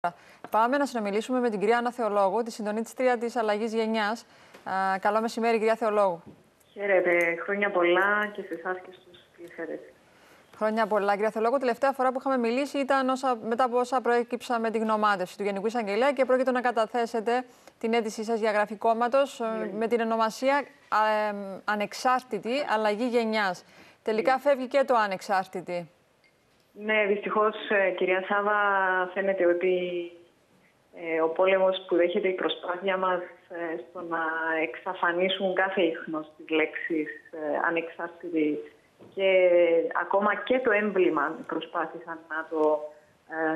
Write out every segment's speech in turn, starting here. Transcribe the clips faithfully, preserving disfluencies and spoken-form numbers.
Πάμε να συνομιλήσουμε με την κυρία Άννα Θεολόγου, τη συντονίστρια της Αλλαγής Γενιάς. Καλό μεσημέρι, κυρία Θεολόγου. Χαίρετε. Χρόνια πολλά και σε εσάς και στους τηλεθεατές. Χρόνια πολλά, κυρία Θεολόγου. Τελευταία φορά που είχαμε μιλήσει ήταν όσα, μετά από όσα προέκυψαν με τη γνωμάτευση του Γενικού Εισαγγελέα και πρόκειται να καταθέσετε την αίτησή σας για γραφή κόμματος mm. με την ονομασία ε, Ανεξάρτητη Αλλαγή Γενιάς. Τελικά mm. φεύγει και το ανεξάρτητη. Ναι, δυστυχώς, κυρία Σάβα, φαίνεται ότι ε, ο πόλεμος που δέχεται η προσπάθεια μας ε, στο να εξαφανίσουν κάθε ίχνος της λέξης ε, ανεξάρτητη και ακόμα και το έμβλημα προσπάθησαν να το ε,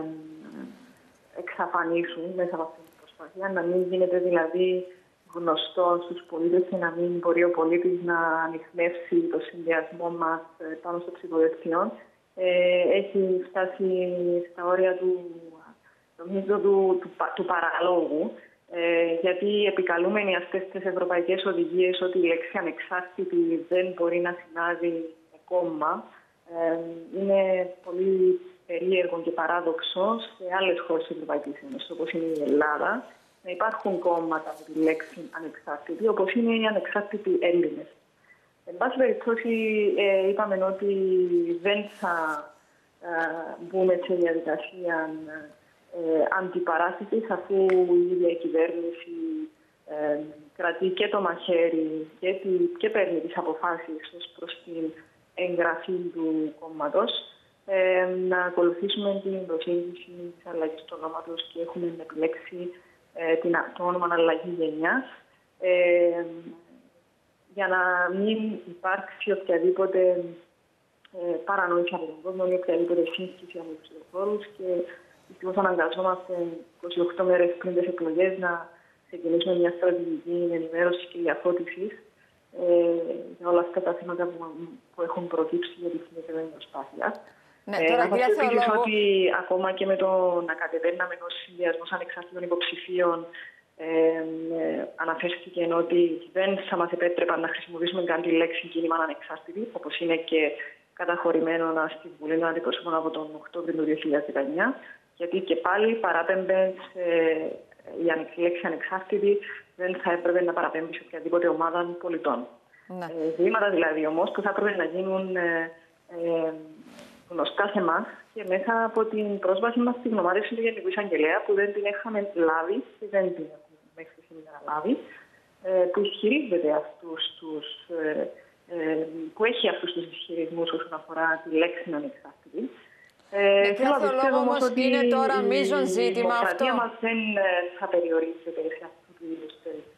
εξαφανίσουν μέσα από αυτή την προσπάθεια, να μην γίνεται δηλαδή γνωστό στους πολίτες και να μην μπορεί ο πολίτης να ανιχνεύσει το συνδυασμό μας πάνω στο ψηφοδέλτιο. Ε, έχει φτάσει στα όρια του, νομίζω, του, του, του παραλόγου, ε, γιατί επικαλούμενοι αυτές τις ευρωπαϊκές οδηγίες ότι η λέξη ανεξάρτητη δεν μπορεί να συνάδει με κόμμα, ε, είναι πολύ περίεργο και παράδοξο σε άλλες χώρες της Ευρωπαϊκής Ένωσης, όπως είναι η Ελλάδα, να υπάρχουν κόμματα με τη λέξη ανεξάρτητη, όπως είναι οι ανεξάρτητοι Έλληνες. Εν πάση περιπτώσει, ε, είπαμε ότι δεν θα ε, μπούμε σε διαδικασία ε, αντιπαράστασης, αφού η ίδια η κυβέρνηση ε, κρατεί και το μαχαίρι και, τη, και παίρνει τις αποφάσεις ως προς την εγγραφή του κόμματος. Ε, να ακολουθήσουμε την προσέγγιση της αλλαγής του ονόματος και έχουμε επιλέξει ε, την, το όνομα Αλλαγή Γενιάς. Ε, για να μην υπάρξει οποιαδήποτε ε, παρανόηση από τον κόσμο ή οποιαδήποτε σύγχυση από τους ψηφοφόρους. Και δυστυχώς αναγκαζόμαστε είκοσι οκτώ μέρες πριν τις εκλογές να ξεκινήσουμε μια στρατηγική ενημέρωση και διαφώτισης ε, για όλα αυτά τα θέματα που, που έχουν προκύψει για τη συγκεκριμένη προσπάθεια. Ναι, τώρα, ε, να σας Θεολόγου... επίσης ότι ακόμα και με το να κατεβαίναμε ενός συνδυασμός ανεξάρτητων υποψηφίων, Ε, ε, αναφέρθηκε ότι δεν θα μας επέτρεπαν να χρησιμοποιήσουμε καν τη λέξη κίνημα ανεξάρτητη, όπως είναι και καταχωρημένο στη Βουλή των Αντιπροσώπων από τον Οκτώβριο του δύο χιλιάδες δεκαεννιά, γιατί και πάλι παράπεμπε σε, η λέξη ανεξάρτητη δεν θα έπρεπε να παραπέμπει σε οποιαδήποτε ομάδα πολιτών. Ναι. Ε, βήματα δηλαδή όμως που θα έπρεπε να γίνουν ε, ε, γνωστά σε εμάς και μέσα από την πρόσβαση μας στη γνωμάτευση του Γενικού Εισαγγελέα, που δεν την είχαμε λάβει και δεν την έχουμε μέχρι σήμερα λάβει, ε, που ισχυρίζεται αυτούς τους, ε, ε, που έχει αυτούς τους ισχυρισμούς όσον αφορά τη λέξη ανεξάρτητη. Ε, θέλω να πιστεύω όμως ότι είναι τώρα μείζον ζήτημα η αυτό. Η μας δεν θα περιορίζεται σε αυτού του είδους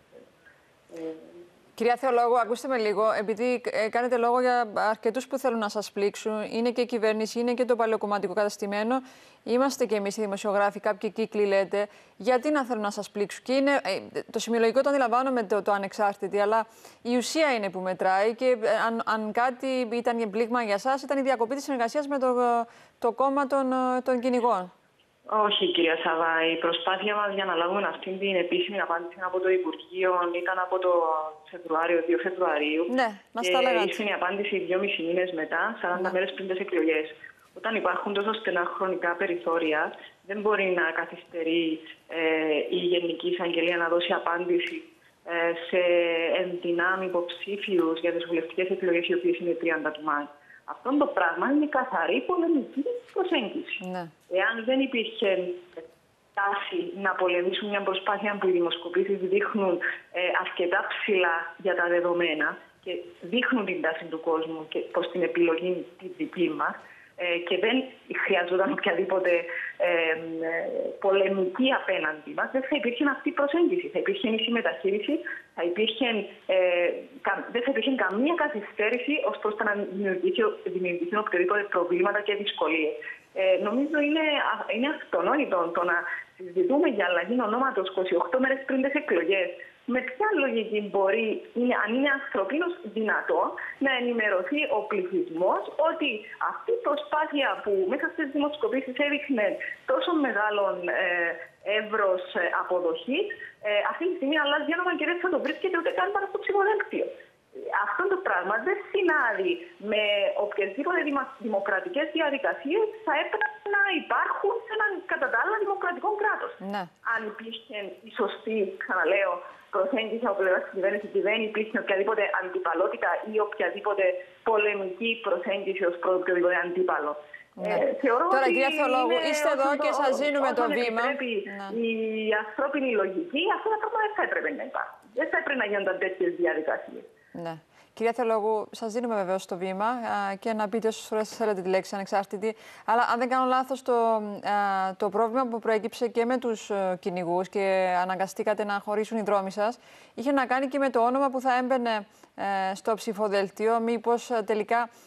ε, Κυρία Θεολόγου, ακούστε με λίγο, επειδή κάνετε λόγο για αρκετούς που θέλουν να σας πλήξουν, είναι και η κυβέρνηση, είναι και το παλαιοκομματικό καταστημένο, είμαστε και εμείς οι δημοσιογράφοι, κάποιοι κύκλοι λέτε, γιατί να θέλουν να σας πλήξουν. Και είναι, το σημειολογικό το αντιλαμβάνομαι το, το ανεξάρτητη, αλλά η ουσία είναι που μετράει και αν, αν κάτι ήταν πλήγμα για σας, ήταν η διακοπή της συνεργασίας με το, το κόμμα των, των κυνηγών. Όχι, κυρία Σάβα. Η προσπάθεια μας για να λάβουμε αυτή την επίσημη απάντηση από το Υπουργείο ήταν από το Φεβρουάριο, δύο Φεβρουαρίου. Ναι, μας τα λέγατε. Και ήρθε η απάντηση δυόμισι μήνες μετά, σαράντα ναι. μέρες πριν τις εκλογές. Όταν υπάρχουν τόσο στενά χρονικά περιθώρια, δεν μπορεί να καθυστερεί ε, η Γενική Εισαγγελία να δώσει απάντηση ε, σε ενδυνάμει υποψήφιους για τις βουλευτικές εκλογές, οι οποίες είναι τριάντα του Μάη. Αυτό το πράγμα είναι καθαρή πολεμική προσέγγιση. Ναι. Εάν δεν υπήρχε τάση να πολεμήσουν μια προσπάθεια που οι δημοσκοπήσεις δείχνουν ε, αρκετά ψηλά για τα δεδομένα και δείχνουν την τάση του κόσμου και προς την επιλογή τη δική μας, ε, και δεν χρειαζόταν οποιαδήποτε ε, ε, πολεμική απέναντι μας, δεν θα υπήρχε αυτή η προσέγγιση. Θα υπήρχε ίση μεταχείριση, θα υπήρχε, ε, κα, δεν θα υπήρχε καμία καθυστέρηση ως προς το να δημιουργηθούν οποιοδήποτε προβλήματα και δυσκολίες. Ε, νομίζω είναι, είναι αυτονόητο το να συζητούμε για αλλαγή ονόματος είκοσι οκτώ μέρες πριν τις εκλογές. Με ποια λογική μπορεί, είναι, αν είναι ανθρωπίνως δυνατό, να ενημερωθεί ο πληθυσμός ότι αυτή η προσπάθεια που μέσα στις δημοσκοπήσεις έδειχνε τόσο μεγάλο ε, εύρος ε, αποδοχής, ε, αυτή τη στιγμή αλλάζει όνομα και δεν θα το βρίσκεται ούτε καν πάνω στο ψηφοδέλτιο. αυτό το πράγμα δεν συνάδει με οποιασδήποτε δημοκρατικές διαδικασίες θα έπρεπε να υπάρχουν σε έναν κατά τα άλλα δημοκρατικό κράτος. Ναι. Αν υπήρχε η σωστή, ξαναλέω, προσέγγιση από πλευρά τη κυβέρνηση και δεν υπήρχε οποιαδήποτε αντιπαλότητα ή οποιαδήποτε πολεμική προσέγγιση ως προς οποιοδήποτε αντίπαλο. Ναι. Ε, θεωρώ Τώρα, ότι κυρία Θεολόγου, είστε εδώ και σας δίνουμε το βήμα. Ναι. Η ανθρώπινη λογική, αυτά τα πράγματα δεν θα έπρεπε να υπάρχουν. Δεν θα έπρεπε να γίνονταν τέτοιες διαδικασίες. Ναι. Κυρία Θεολόγου, σας δίνουμε βεβαίως το βήμα α, και να πείτε όσες φορές θέλετε τη λέξη ανεξάρτητη. Αλλά αν δεν κάνω λάθος, το, α, το πρόβλημα που προέκυψε και με τους κυνηγούς και αναγκαστήκατε να χωρίσουν οι δρόμοι σας, είχε να κάνει και με το όνομα που θα έμπαινε ε, στο ψηφοδέλτιο. Μήπως τελικά α,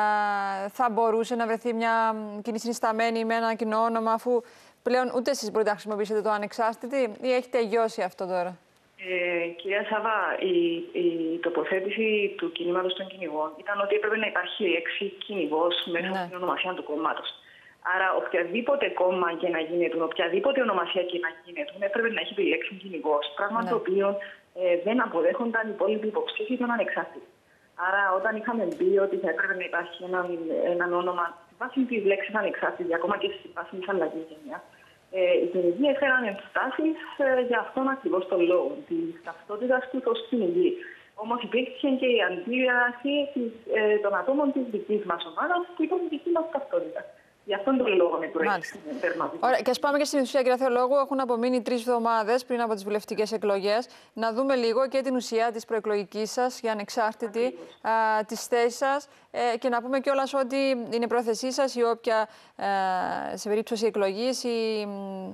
θα μπορούσε να βρεθεί μια κοινή συνισταμένη με ένα κοινό όνομα, αφού πλέον ούτε εσείς μπορείτε να χρησιμοποιήσετε το ανεξάρτητη, ή έχει τελειώσει αυτό τώρα? Ε, κυρία Σάβα, η, η τοποθέτηση του κινήματος των κυνηγών ήταν ότι έπρεπε να υπάρχει η λέξη κυνηγός μέσα ναι. στην ονομασία του κόμματος. Άρα, οποιαδήποτε κόμμα και να γίνεται, οποιαδήποτε ονομασία και να γίνεται, έπρεπε να έχει τη λέξη κυνηγός. Πράγμα ναι. το οποίο ε, δεν αποδέχονταν οι υπόλοιποι υποψήφοι των ανεξάρτητων. Άρα, όταν είχαμε πει ότι θα έπρεπε να υπάρχει ένα, ένα όνομα στη βάση τη λέξη ανεξάρτητη, ακόμα και στη βάση τη αλλαγή γενιά. Ε, οι κυνηγοί έφεραν ενστάσεις ε, για αυτόν ακριβώς τον λόγο, τη ταυτότητα του ως κυνηγοί. Όμως υπήρξε και η αντίδραση ε, των ατόμων της δικής μας ομάδας που ήταν η δική μας ταυτότητα. Γι' αυτόν τον λόγο με προέκυψε τερματισμό. Ωραία, και ας πάμε και στην ουσία, κυρία Θεολόγου. Έχουν απομείνει τρεις εβδομάδες πριν από τις βουλευτικές εκλογές. Να δούμε λίγο και την ουσία της προεκλογικής σας για ανεξάρτητη, της θέσης σας ε, και να πούμε κιόλας ότι είναι πρόθεσή σας η όποια ε, σε περίπτωση εκλογής η,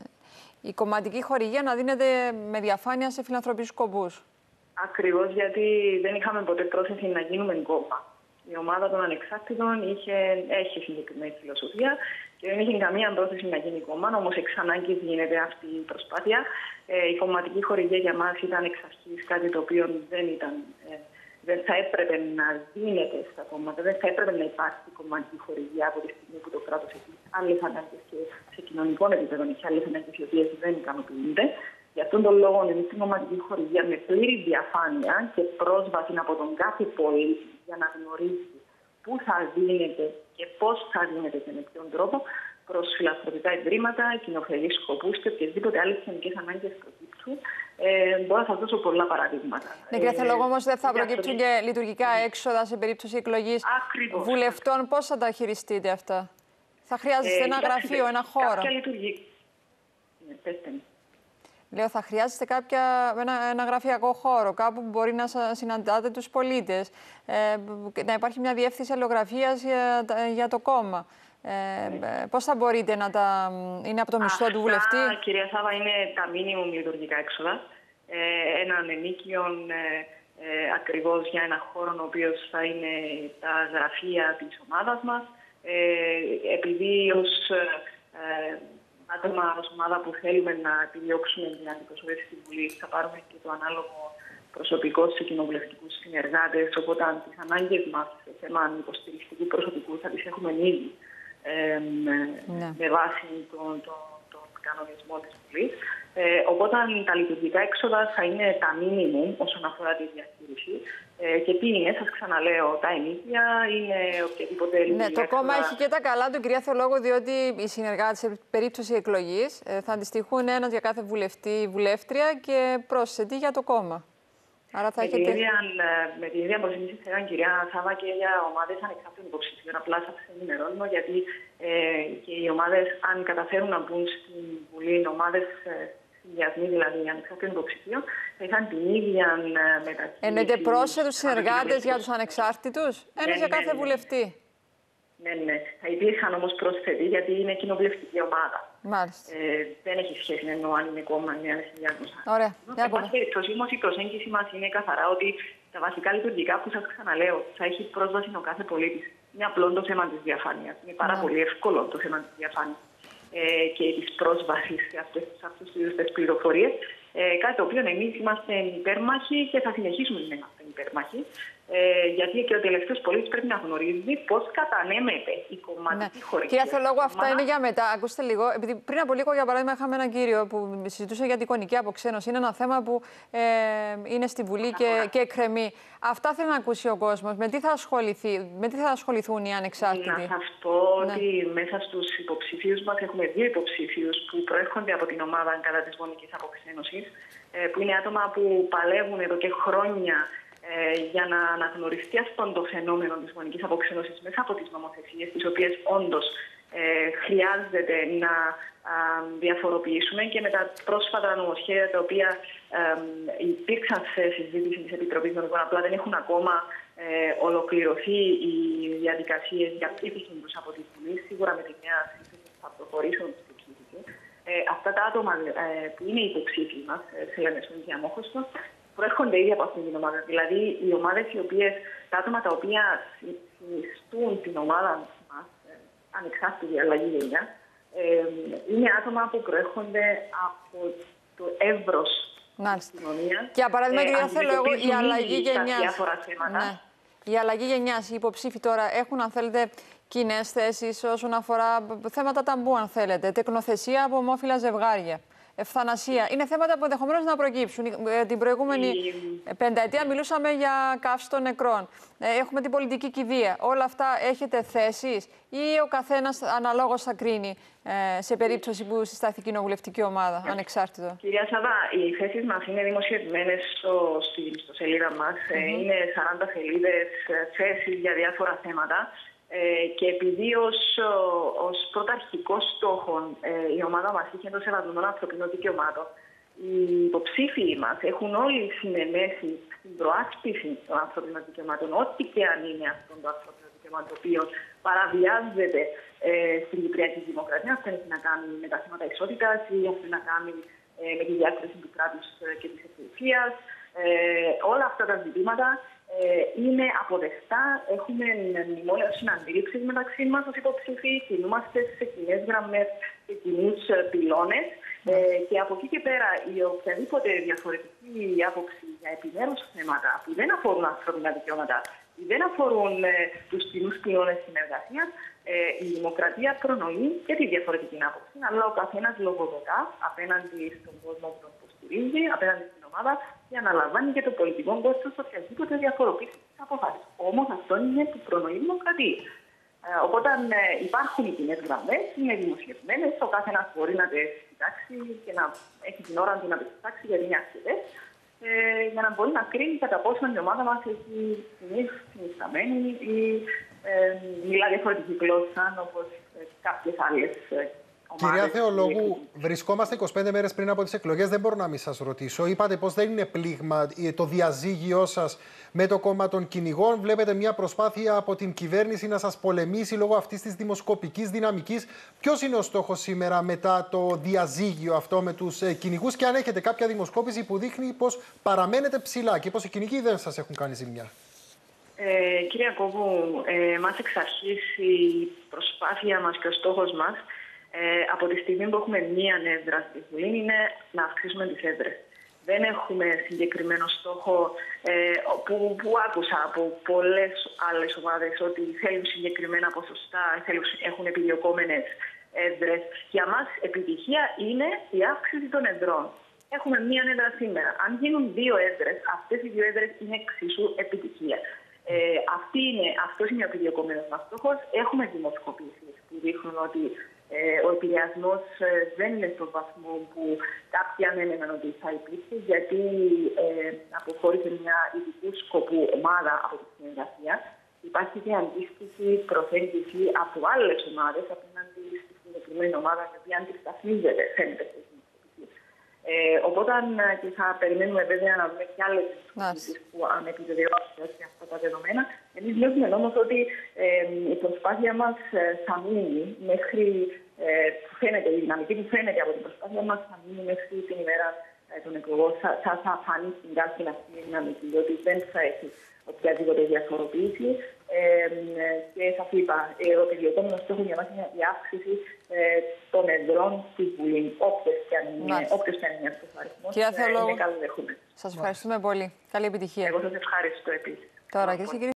η κομματική χορηγία να δίνεται με διαφάνεια σε φιλανθρωπικούς σκοπούς. Ακριβώς, γιατί δεν είχαμε ποτέ πρόθεση να γίνουμε κόμμα. Η ομάδα των ανεξάρτητων είχε, έχει συγκεκριμένη φιλοσοφία και δεν είχε καμία πρόθεση να γίνει κόμμα, όμως εξ ανάγκης γίνεται αυτή η προσπάθεια. Ε, η κομματική χορηγία για μας ήταν εξ αρχής κάτι το οποίο δεν, ήταν, ε, δεν θα έπρεπε να δίνεται στα κόμματα, δεν θα έπρεπε να υπάρχει κομματική χορηγία από τη στιγμή που το κράτος έχει άλλες ανάγκες και σε κοινωνικό επίπεδο έχει άλλες ανάγκες οι οποίες δεν ικανοποιούνται. Γι' αυτόν τον λόγο, εμείς την κομματική χορηγία με πλήρη διαφάνεια και πρόσβαση από τον κάθε πολίτη για να γνωρίζει πού θα δίνεται και πώς θα δίνεται και με ποιον τρόπο προς φιλανθρωπικά ιδρύματα, κοινοφελείς σκοπούς και οποιασδήποτε άλλες κοινωνικές ανάγκες προκύψουν. Ε, μπορώ να σας δώσω πολλά παραδείγματα. Ναι, κύριε Θεολόγου, όμως δεν θα προκύψουν και λειτουργικά έξοδα σε περίπτωση εκλογής βουλευτών. Πώς θα τα χειριστείτε αυτά? Θα χρειάζεστε ε, ένα γραφείο, ένα χώρο? Κάποια λειτουργική. Λέω, θα χρειάζεστε κάποια, ένα, ένα γραφειακό χώρο, κάπου που μπορεί να συναντάτε τους πολίτες, ε, να υπάρχει μια διεύθυνση αλληλογραφίας για, για το κόμμα. Ε, πώς θα μπορείτε να τα... είναι από το μισθό του βουλευτή? Αυτά, κυρία Σάβα, είναι τα μίνιμουμ λειτουργικά έξοδα. Ε, έναν ενίκιο ε, ε, ακριβώς για ένα χώρο ο οποίος θα είναι τα γραφεία της ομάδας μας. Ε, επειδή ως... Ε, άτομα ως ομάδα που θέλουμε να επιδιώξουμε την αντιπροσωπεύση στη Βουλή, θα πάρουμε και το ανάλογο προσωπικό σε κοινοβουλευτικούς συνεργάτες. Οπότε, τις ανάγκες μας σε θέμα υποστηριστικού προσωπικού θα τις έχουμε ήδη ε, ναι. με βάση τον, τον, τον κανονισμό της Βουλής. Ε, οπότε, τα λειτουργικά έξοδα θα είναι τα μίνιμουμ όσον αφορά τη διαχείριση. Ε, και τι είναι, σας ξαναλέω, τα ενίκια, είναι οποιαδήποτε... Ναι, το κόμμα έχει και τα καλά του, κυρία Θεολόγου, διότι οι συνεργάτες σε περίπτωση εκλογής ε, θα αντιστοιχούν ένας για κάθε βουλευτή ή βουλεύτρια και πρόσθετη για το κόμμα. Άρα θα με, έχετε... την ίδια, με την ίδια προσέγγιση θα ήταν, κυρία Σάβα, και για ομάδες ανεξάρτητων υποψηφίων. Απλά σας ενημερώνω, γιατί ε, και οι ομάδες, αν καταφέρουν να μπουν στην Βουλή, ομάδες ε, συνδυασμοί, δηλαδή ανεξάρτητων υποψηφίων, θα είχαν την ίδια μεταχείριση. Εννοείται πρόσθετους συνεργάτες για τους ανεξάρτητους, ένας ναι, για κάθε ναι, ναι. βουλευτή. Ναι, ναι. Θα υπήρχαν όμως πρόσθετοι, γιατί είναι κοινοβουλευτική ομάδα. Μάλιστα. Ε, δεν έχει σχέση με εννοώ αν είναι κόμμα ή αν είναι συνδυασμό. Ωραία. Σε πάση περιπτώσει, όμως, η προσέγγιση μας είναι καθαρά ότι τα βασικά λειτουργικά που σας ξαναλέω θα έχει πρόσβαση ο κάθε πολίτης. Είναι απλό το θέμα της διαφάνειας. Είναι πάρα ναι. πολύ εύκολο το θέμα της διαφάνειας ε, και της πρόσβασης σε αυτές τις πληροφορίες. Ε, κάτι το οποίο εμείς είμαστε υπέρμαχοι και θα συνεχίσουμε να είμαστε υπέρμαχοι. Ε, γιατί και ο τελευταίος πολίτης πρέπει να γνωρίζει πώς κατανέμεται η κομματική ναι. χορηγία. Κυρία Θεολόγου, αυτά είναι για μετά. Ακούστε λίγο. Επειδή πριν από λίγο, για παράδειγμα, είχαμε έναν κύριο που συζητούσε για την εικονική αποξένωση. Είναι ένα θέμα που ε, είναι στη Βουλή και, και εκκρεμεί. Αυτά θέλει να ακούσει ο κόσμος. Με τι θα ασχοληθεί, με τι θα ασχοληθούν οι ανεξάρτητοι? Να σας πω ναι. ότι μέσα στους υποψηφίους μας έχουμε δύο υποψήφιους που προέρχονται από την ομάδα κατά της γονικής αποξένωσης, ε, που είναι άτομα που παλεύουν εδώ και χρόνια Ε, για να αναγνωριστεί αυτό το φαινόμενο της γονικής αποξένωσης μέσα από τις νομοθεσίες, τις οποίες όντως ε, χρειάζεται να α, διαφοροποιήσουμε, και με τα πρόσφατα νομοσχέδια τα οποία ε, υπήρξαν σε συζήτηση της Επιτροπής Νομικών, απλά δεν έχουν ακόμα ε, ολοκληρωθεί οι διαδικασίες για ψήφιση τους από τη Βουλή. Σίγουρα με τη νέα σύσταση θα προχωρήσουν στη ψήφιση. Ε, αυτά τα άτομα ε, που είναι υποψήφοι μας, ε, σε Λεμεσόν και Αμόχωστο, προέρχονται ήδη από αυτήν την ομάδα. Δηλαδή, οι ομάδες οι οποίες, τα άτομα τα οποία συνιστούν την ομάδα μας, ε, ανεξάρτητη αλλαγή γενιά, ε, είναι άτομα που προέρχονται από το εύρος της κοινωνίας. Και για παράδειγμα, κυρία ε, Θεολόγου, η αλλαγή γενιάς. Διάφορα θέματα. Ναι. Η αλλαγή γενιάς, οι υποψήφοι τώρα έχουν, αν θέλετε, κοινές θέσεις όσον αφορά θέματα ταμπού, αν θέλετε, τεκνοθεσία από ομόφυλα ζευγάρια, ευθανασία. Είναι θέματα που ενδεχομένως να προκύψουν. Την προηγούμενη η... πενταετία μιλούσαμε για καύση των νεκρών. Έχουμε την πολιτική κηδεία. Όλα αυτά έχετε θέσεις ή ο καθένας αναλόγως θα κρίνει ε, σε περίπτωση που συσταθεί κοινοβουλευτική ομάδα, yeah. ανεξάρτητο? Κυρία Σαββά, οι θέσεις μας είναι δημοσιευμένες στο, στη ιστοσελίδα μας. Mm-hmm. Είναι σαράντα σελίδες θέσεις για διάφορα θέματα. Ε, και επειδή ως, ως πρωταρχικό στόχο ε, η ομάδα μας είχε το σεβασμό των ανθρωπίνων δικαιωμάτων, οι υποψήφοι μας έχουν όλοι συνενέσει στην προάσπιση των ανθρωπίνων δικαιωμάτων, ό,τι και αν είναι αυτό το ανθρώπινο δικαιωμάτων, το οποίο παραβιάζεται ε, στην Κυπριακή Δημοκρατία. Αυτό έχει να κάνει με τα θέματα ισότητας ή αυτό έχει να κάνει ε, με τη διάκριση του κράτους και της εκκλησίας. Ε, όλα αυτά τα ζητήματα Ε, είναι αποδεκτά, έχουμε μνημόνιο συναντήληψης μεταξύ μας ως υποψήφοι, κινούμαστε σε κοινές γραμμές και κοινούς πυλώνες ε, και από εκεί και πέρα η οποιαδήποτε διαφορετική άποψη για επιμέρους θέματα που δεν αφορούν ανθρώπινα δικαιώματα ή δεν αφορούν ε, τους κοινούς πυλώνες συνεργασίας, ε, η δημοκρατία προνοεί και τη διαφορετική άποψη, αλλά ο καθένας λογοδοτά απέναντι στον κόσμο που τον υποστηρίζει, απέναντι στην ομάδα, και αναλαμβάνει και το πολιτικό κόστος οποιασδήποτε διαφοροποίηση της αποφάσης. Όμως αυτό είναι που προνοεί η δημοκρατία. Ε, οπότε ε, υπάρχουν οι κοινές γραμμές, είναι δημοσιευμένες, ο καθένας μπορεί να τις κοιτάξει και να έχει την ώρα του να τις κοιτάξει, γιατί είναι αρκετές, ε, για να μπορεί να κρίνει κατά πόσο η ομάδα μας έχει συνισταμένη ή ε, μιλά διαφορετική γλώσσα, όπως ε, κάποιες άλλες ε, Κυρία Θεολόγου, βρισκόμαστε είκοσι πέντε μέρες πριν από τις εκλογές. Δεν μπορώ να μην σας ρωτήσω. Είπατε πως δεν είναι πλήγμα το διαζύγιό σας με το κόμμα των κυνηγών. Βλέπετε μια προσπάθεια από την κυβέρνηση να σας πολεμήσει λόγω αυτής της δημοσκοπικής δυναμικής. Ποιος είναι ο στόχος σήμερα μετά το διαζύγιο αυτό με τους κυνηγούς, και αν έχετε κάποια δημοσκόπηση που δείχνει πως παραμένετε ψηλά και πως οι κυνηγοί δεν σας έχουν κάνει ζημιά? Ε, κυρία Κόβου, ε, μας εξ αρχής η προσπάθεια μας και ο στόχος μας Ε, από τη στιγμή που έχουμε μία έδρα στη Βουλή είναι να αυξήσουμε τις έδρες. Δεν έχουμε συγκεκριμένο στόχο ε, που, που άκουσα από πολλές άλλες ομάδες ότι θέλουν συγκεκριμένα ποσοστά, θέλουν, έχουν επιδιωκόμενες έδρες. Για μας επιτυχία είναι η αύξηση των εδρών. Έχουμε μία έδρα σήμερα. Αν γίνουν δύο έδρες, αυτές οι δύο έδρες είναι εξίσου επιτυχία. Ε, αυτή είναι, αυτός είναι ο επιδιωκόμενος μας στόχος. Έχουμε δημοσκοπήσεις που δείχνουν ότι Ε, ο επηρεασμός ε, δεν είναι στον βαθμό που κάποιοι ανέμεναν ότι θα υπήρχε, γιατί ε, αποχώρησε μια ειδικού σκοπού ομάδα από τη συνεργασία. Υπάρχει και αντίστοιχη προσέγγιση από άλλες ομάδες απέναντι στη συγκεκριμένη ομάδα, η οποία αντισταθμίζεται, φαίνεται στις δημοσκοπήσεις. Ε, οπότε και θα περιμένουμε βέβαια να δούμε και άλλες δημοσκοπήσεις που αν επιβεβαιώσουν αυτά τα δεδομένα. Εμείς βλέπουμε όμως ότι ε, η προσπάθεια μας θα μείνει μέχρι, ε, φαίνεται, η δυναμική που φαίνεται από την προσπάθεια μας θα μείνει μέχρι την ημέρα ε, των εκλογών. Θα, θα, θα φανεί στην κάρτη αυτή η δυναμική, διότι δεν θα έχει οποιαδήποτε διαφοροποίηση. Ε, και σας είπα, ε, ο επιδιωκόμενος στόχος για μας είναι η αύξηση ε, των εδρών στη Βουλή. Όποιος και αν είναι αυτός ο αριθμός, είναι καλοδεχούμενος. Σας ευχαριστούμε πολύ. Καλή επιτυχία. Εγώ σας ευχαριστώ επίσης. Τώρα, κυρίε και κύριοι.